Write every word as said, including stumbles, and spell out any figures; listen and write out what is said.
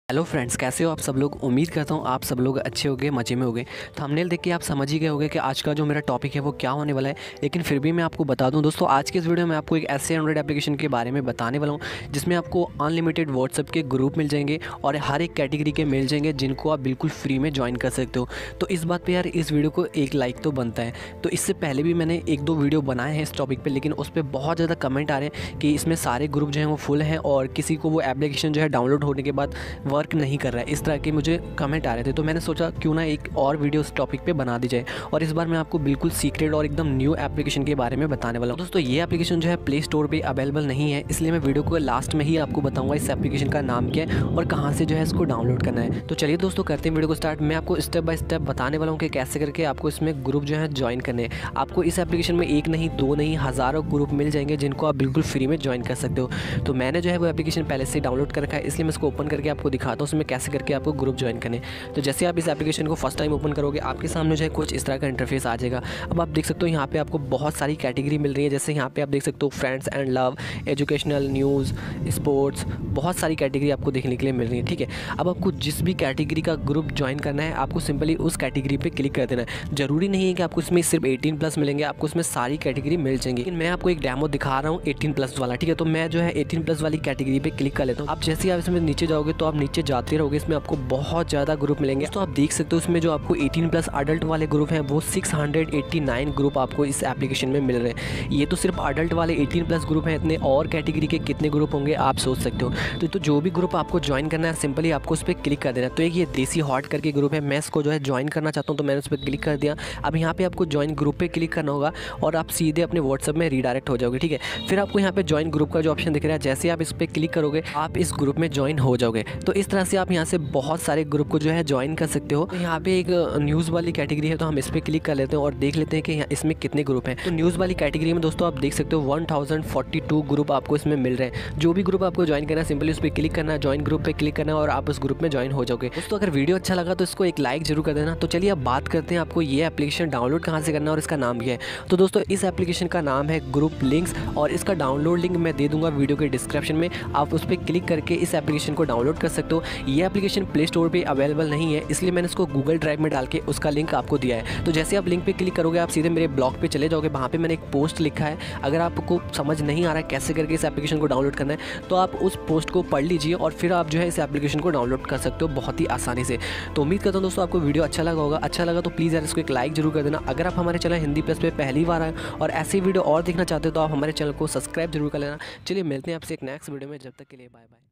Hello friends, कैसे हो आप सब लोग। उम्मीद करता हूँ आप सब लोग अच्छे होंगे, मज़े में होंगे। थंबनेल देख के आप समझ ही गए होंगे कि आज का जो मेरा टॉपिक है वो क्या होने वाला है। लेकिन फिर भी मैं आपको बता दूं दोस्तों, आज के इस वीडियो में आपको एक ऐसे एंड्रॉइड एप्लीकेशन के बारे में बताने वाला हूँ जिसमें आपको अनलिमिटेड व्हाट्सएप के ग्रुप मिल जाएंगे और हर एक कैटेगरी के मिल जाएंगे जिनको आप बिल्कुल फ्री में ज्वाइन कर सकते हो। तो इस बात पर यार इस वीडियो को एक लाइक तो बनता है। तो इससे पहले भी मैंने एक दो वीडियो बनाए हैं इस टॉपिक पर, लेकिन उस पर बहुत ज़्यादा कमेंट आ रहे हैं कि इसमें सारे ग्रुप जो हैं वो फुल हैं और किसी को वो एप्लीकेशन जो है डाउनलोड होने के बाद वर्क नहीं कर रहा है। इस तरह के मुझे कमेंट आ रहे थे, तो मैंने सोचा क्यों ना एक और वीडियो इस टॉपिक पे बना दी जाए। और इस बार मैं आपको बिल्कुल सीक्रेट और एकदम न्यू एप्लीकेशन के बारे में बताने वाला हूँ। दोस्तों ये एप्लीकेशन जो है प्ले स्टोर पे अवेलेबल नहीं है, इसलिए मैं वीडियो को लास्ट में ही आपको बताऊंगा इस एप्लीकेशन का नाम क्या है और कहाँ से जो है इसको डाउनलोड करना है। तो चलिए दोस्तों करते हैं वीडियो को स्टार्ट। मैं आपको स्टेप बाय स्टेप बताने वाला हूँ कि कैसे करके आपको इसमें ग्रुप जो है ज्वाइन करने हैं। आपको इस एप्लीकेशन में एक नहीं, दो नहीं, हज़ारों ग्रुप मिल जाएंगे जिनको आप बिल्कुल फ्री में ज्वाइन कर सकते हो। तो मैंने जो है वो एप्लीकेशन पहले से डाउनलोड कर रखा है, इसलिए मैं इसको ओपन करके आपको दिखाता हूँ उसमें कैसे करके आपको ग्रुप ज्वाइन करने। तो जैसे आप इस एप्लीकेशन को फर्स्ट टाइम ओपन करोगे आपके सामने जो है कुछ इस तरह का इंटरफेस आ जाएगा। अब आप देख सकते हो यहाँ पे आपको बहुत सारी कैटेगरी मिल रही है। जैसे यहाँ पे आप देख सकते हो friends and love, educational, news, sports, बहुत सारी कैटेगरी आपको देखने के लिए मिल रही है। ठीक है, अब आपको जिस भी कैटेगरी का ग्रुप ज्वाइन करना है आपको सिंपली उस कैटेगरी पे क्लिक कर देना है। जरूरी नहीं है कि आपको इसमें सिर्फ एटीन प्लस मिलेंगे, आपको इसमें सारी कैटेगरी मिल जाएंगी। लेकिन मैं आपको एक डेमो दिखा रहा हूँ एटीन प्लस वाला। ठीक है, तो मैं जो है एटीन प्लस वाली कैटेगरी पे क्लिक कर लेता हूँ। आप जैसे ही आप इसमें नीचे जाओगे तो आप नीचे जाते रहोगे, इसमें आपको बहुत ज़्यादा ग्रुप मिलेंगे। तो आप देख सकते हो इसमें जो आपको एटीन प्लस अडल्ट वाले ग्रुप हैं वो six hundred eighty nine group आपको इस एप्लीकेशन में मिल रहे हैं। ये तो सिर्फ अडल्ट वाले एटीन प्लस ग्रुप हैं, इतने और कैटेगरी के कितने ग्रुप होंगे आप सोच सकते हो। तो, तो जो भी ग्रुप आपको ज्वाइन करना है सिंपली आपको उस पर क्लिक कर देना है। तो एक ये देसी हॉट करके ग्रुप है, मैं इसको जो है ज्वाइन करना चाहता हूँ तो मैंने उस पर क्लिक कर दिया। अब यहाँ पे आपको ज्वाइन ग्रुप पे क्लिक करना होगा और आप सीधे अपने व्हाट्सएप में रीडायरेक्ट हो जाओगे। ठीक है, फिर आपको यहाँ पे ज्वाइन ग्रुप का जो ऑप्शन दिख रहा है, जैसे आप इस पर क्लिक करोगे आप इस ग्रुप में ज्वाइन हो जाओगे। तो इस तरह से आप यहाँ से बहुत सारे ग्रुप को जो है ज्वाइन कर सकते हो। तो यहाँ पे एक न्यूज़ वाली कैटेगरी है तो हम इस पर क्लिक कर लेते हैं और देख लेते हैं कि इसमें कितने ग्रुप हैं। तो न्यूज़ वाली कैटेगरी में दोस्तों आप देख सकते हो one thousand forty two group आपको इसमें मिल रहे हैं। जो भी ग्रुप आपको ज्वाइन करना है सिंपली उस पर क्लिक करना है, ज्वाइन ग्रुप पे क्लिक करना है और आप उस ग्रुप में ज्वाइन हो जाओगे। दोस्तों अगर वीडियो अच्छा लगा तो इसको एक लाइक जरूर कर देना। तो चलिए अब बात करते हैं आपको ये एप्लीकेशन डाउनलोड कहाँ से करना है और इसका नाम क्या है। तो दोस्तों इस एप्लीकेशन का नाम है ग्रुप लिंक्स और इसका डाउनलोड लिंक मैं दे दूंगा वीडियो के डिस्क्रिप्शन में। आप उस पर क्लिक करके इस एप्लीकेशन को डाउनलोड कर सकते हो। ये एप्लीकेशन प्ले स्टोर पर अवेलेबल नहीं है, इसलिए मैंने इसको गूगल ड्राइव में डाल के उसका लिंक आपको दिया है। तो जैसे आप लिंक पे क्लिक करोगे आप सीधे मेरे ब्लॉग पे चले जाओगे, वहाँ पे मैंने एक पोस्ट लिखा है। अगर आपको समझ नहीं आ रहा है कैसे करके इस एप्लीकेशन को डाउनलोड करना है तो आप उस पोस्ट को पढ़ लीजिए और फिर आप जो है इस एप्लीकेशन को डाउनलोड कर सकते हो बहुत ही आसानी से। तो उम्मीद करता हूँ दोस्तों आपको वीडियो अच्छा लगा होगा। अच्छा लगा तो प्लीज़ यार इसको एक लाइक जरूर कर देना। अगर आप हमारे चैनल हिंदी प्लस पे पहली बार आए और ऐसी वीडियो और देखना चाहते हो तो आप हमारे चैनल को सब्सक्राइब जरूर कर लेना। चलिए मिलते हैं आपसे एक नेक्स्ट वीडियो में, जब तक के लिए बाय बाय।